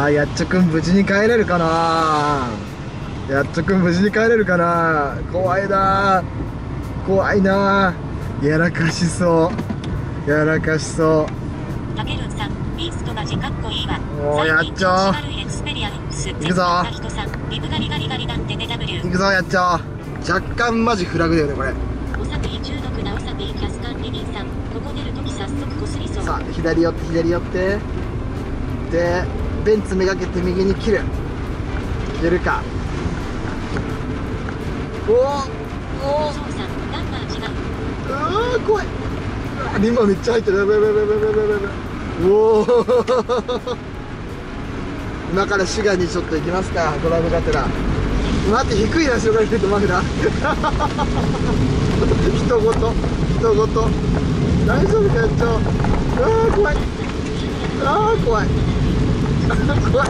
やっちょくん無事に帰れるかな。やっちょくん無事に帰れるかな。怖いな怖いな。やらかしそうやらかしそう。 たけるんさん、ビーストマジかっこいいわ。 おー、やっちょ行くぞ行くぞ、やっちょ。若干マジフラグだよねこれ。 おさぴ中毒なおさぴキャスカンリリンさん、ここ出るとき早速こすりそう。 さあ左寄って左寄ってでベンツめがけて右に切る。いけるか。おおおお、怖い。リンマめっちゃ入ってる。やばいやばいやばいやばいやばいやばい。おお今から滋賀にちょっと行きますか、ドライブがてら。待って、低いな、後ろから来てるとマフラー人ごと人ごと大丈夫かやっちゃう。ああ怖い、ああ怖い怖い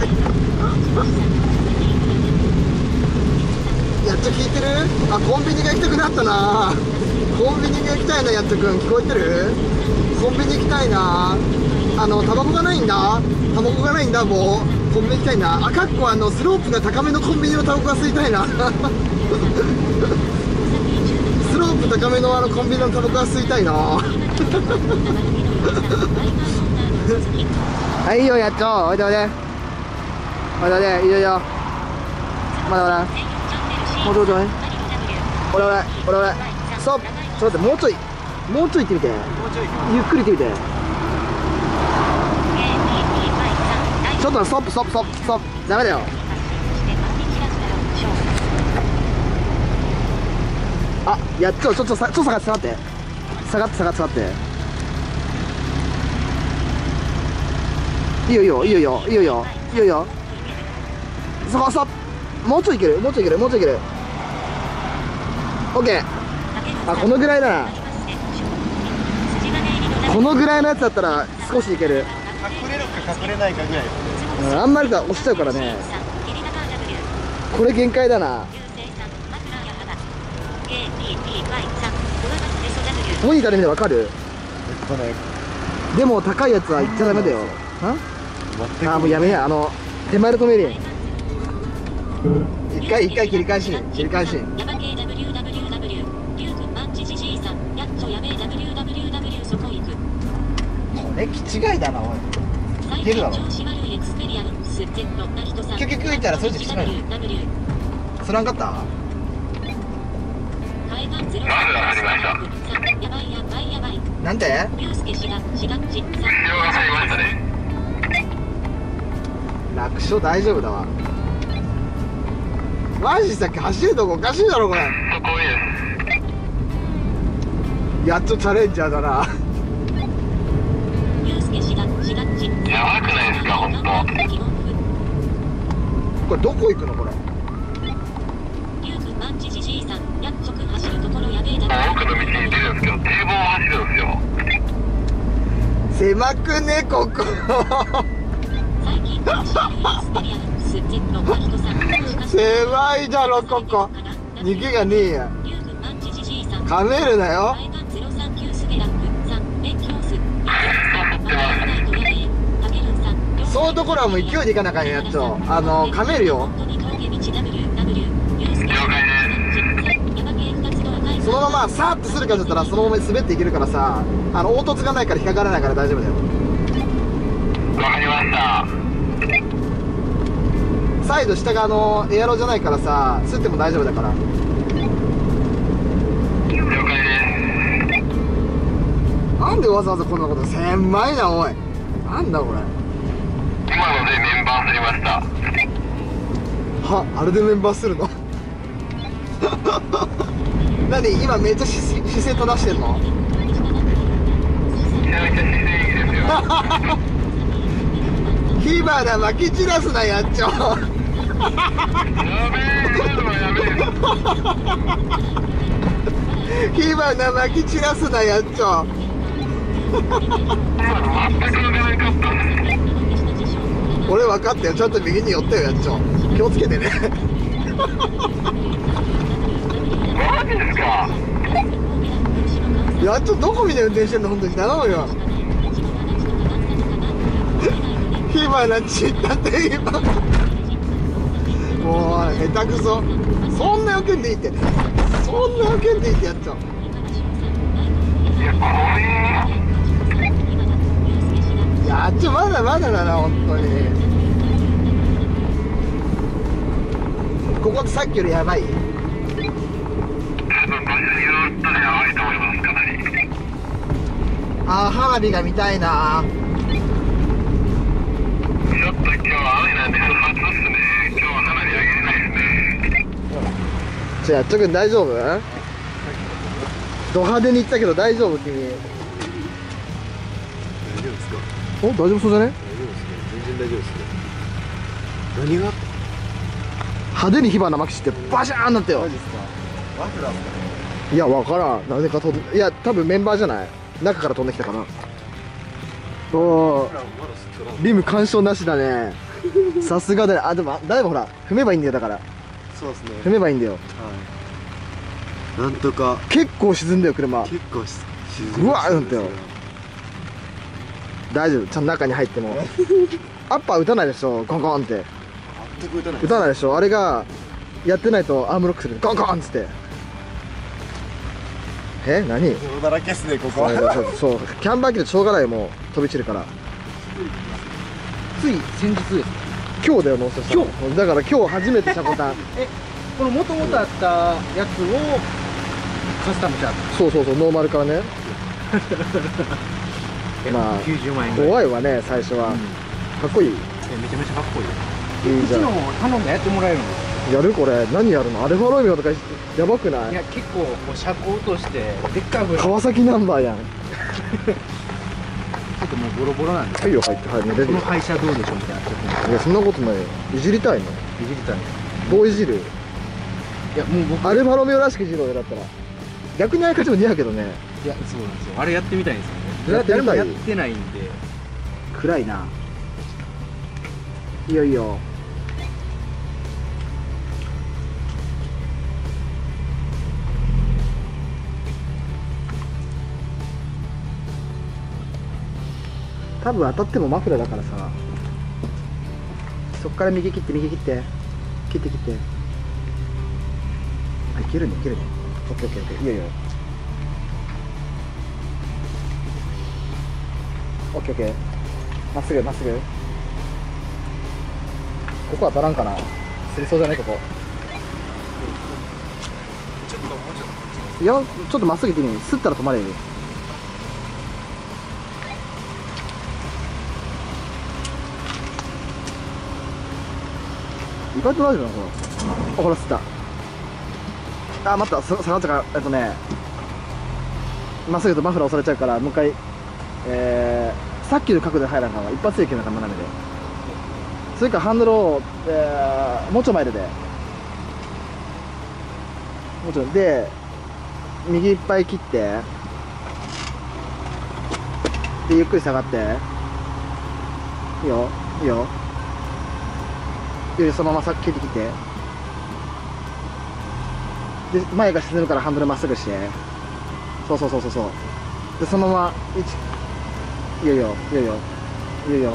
やっちょ聞いてる。あ、コンビニが行きたくなったな。コンビニに行きたいな、やっちょくん聞こえてる。コンビニ行きたいな。タバコがないんだ。タバコがないんだ。もうコンビニ行きたいな。あ、かっこスロープが高めのコンビニのタバコが吸いたいなスロープ高めのコンビニのタバコが吸いたいなはい、いいよ、やっちょ。おいでおいでおいでおいで、いいよいいよ。まだまだもうどうぞね。おらおらおらおら。ストップ。ちょっと待って、もうちょいもうちょい行ってみて。ゆっくり行ってみて。ちょっとストップストップストップストップ。ダメだよ。あ、やっちょ、ちょっと下がって下がって下がって下がって下がって。いいよいいよいいよいいよいいよいいよいいよいいよ。そこストップ。もうちょいいけるもうちょいいけるもうちょいいける。オッケー。あ、このぐらいだな。このぐらいのやつだったら少しいける。 隠れるか隠れないかぐらい。 あんまりだ押しちゃうからね。これ限界だな。モニターで見てわかる。でも高いやつは言っちゃダメだよ。あ、もうやめや。手前で止めるやん。一回切り返し切り返し。これ気違いだなおい。いけるだろ。結局言ったらそれじゃ気違いだ。そらんかった。なんて楽勝大丈夫だわ。マジさっき走るとこおかしいだろこれ。やっとチャレンジャーだな。 やばくないですか、本当。 これどこ行くのこれ。 奥の道に出るんですけど、堤防を走るんですよ。 狭くねここ狭いだろここ。逃げがねえや。かめるなよ。そういうところはもう勢いでいかなあかんやっちょ。かめるよ。そのままさーっとするかだったらそのまま滑っていけるからさ、凹凸がないから引っかからないから大丈夫だよ。 わかりました。 サイド下がエアロじゃないからさ、すっても大丈夫だから。 了解です。 なんでわざわざこんなこと。狭いなおい。なんだこれ。 今のでメンバーすりました。 は、あれでメンバーするの何今めっちゃ姿勢正してんの。 めちゃめちゃ姿勢いいですよ。 火花まき散らすなやっちょ。 やべえ、今のはやべえ。 火花まき散らすなやっちょ。 今の全く抜かなかった。 俺分かったよ。ちょっと右に寄ったよやっちょ。気をつけてね。 マジですか。 やっちょどこ見て運転してんの本当に頼むよ。 火花散ったって今もう下手くそ。そんな余計でいいって、そんな余計でいいってやっちゃう。いやまだまだだな本当に。ここってさっきよりやばい。あー花火が見たいな。 ちょっと今日は雨なんで不発っすね。今日は花火あげれないですね。 じゃあやっちょくん大丈夫？ド派手に言ったけど大丈夫君？ 大丈夫ですか？ お、大丈夫そうじゃね？ 大丈夫ですね。全然大丈夫ですね。何が？ 派手に火花まきしてバシャーンなってよ。 マジですか？マフラーですかね？ いやわからん、なぜか飛んで、いや多分メンバーじゃない、中から飛んできたかな。おお、リム干渉なしだね。さすがだよ。あ、でもだいぶほら踏めばいいんだよ。だからそうですね。 踏めばいいんだよ。 はい。なんとか。 結構沈んだよ車。 結構沈うわーなんてよ。大丈夫、ちゃんと中に入ってもアッパー打たないでしょ、ゴンゴンって。 全く打たない。 打たないでしょ。あれがやってないとアームロックする、ゴンゴンっつって。何？ 泥だらけっすねここ。 そうキャンバー機でしょうがないよ、もう飛び散るから。 つい先日です。 今日だよ、納車したの。だから今日初めてシャコタンこの元々あったやつをカスタムした。 そうそうそう、ノーマルからね。まあ 90万円ぐらい。 怖いわね最初は。かっこいい。 めちゃめちゃかっこいい。 いいじゃん。 うちのも頼んでやってもらえるんです。 やるこれ。何やるの？アルファロメオとかやばくない？ いや結構もう車高としてでっかい分ちょ川崎ナンバーやん。 っともうボロボロなんで。 はいよ、入って、はい、寝れるよ。 この廃車どうでしょうみたいな。ちょっといやそんなことないよ。いじりたいの？ いじりたい。 どういじる？ いやもう僕アルファロメオらしくいじろうよ、だったら。逆にあやかちも似合うけどね。 いやそうなんですよ。あれやってみたいんですよね。 やってみたい？ 誰もやってないんで。暗いな。 いいよいいよ。多分当たってもマフラーだからさ。そっから右切って右切って切って切って。あ、いけるねいけるね。オッケーオッケーオッケー。いいよいいよ。オッケーオッケー。まっすぐまっすぐ。ここ当たらんかな。すりそうじゃないここ。いやちょっとまっすぐ行ってみる。すったら止まれる。意外と大丈夫なの？あ、ほら、吸った。あ、待った、下がったから、まっすぐとマフラー押されちゃうから、もう一回、さっきの角度で入らんから、一発でいけなか斜めで。それからハンドルを、もうちょい前で。もうちょい。で、右いっぱい切って、で、ゆっくり下がって。いいよ、いいよ。そのままさっき切ってきて、で前が沈むからハンドルまっすぐして、そうそうそうそうそう。でそのままいいよいいよいいよいいよいいよ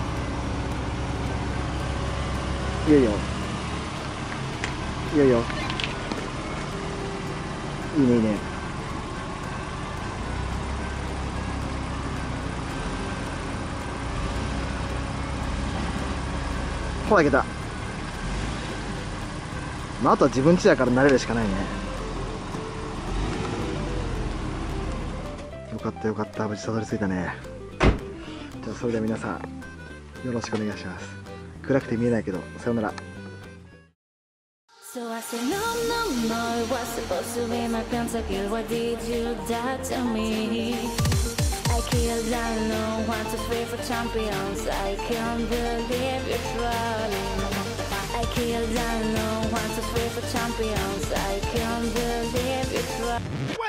いいよいいよいいよいいよいいねいいね。ほらいけた。まあ、あとは自分家だから慣れるしかないね。よかったよかった、無事たどり着いたね。じゃあそれでは皆さんよろしくお願いします。暗くて見えないけど、さよなら。 So I said no, no, no, it was supposed to be my pentakill. Why did you die to me? I killed unknown, 1, 2, 3 for champions. I can't believe you're trolling. I killed unknown, 1, 2, 3 for champions. I can't believe you're trolling.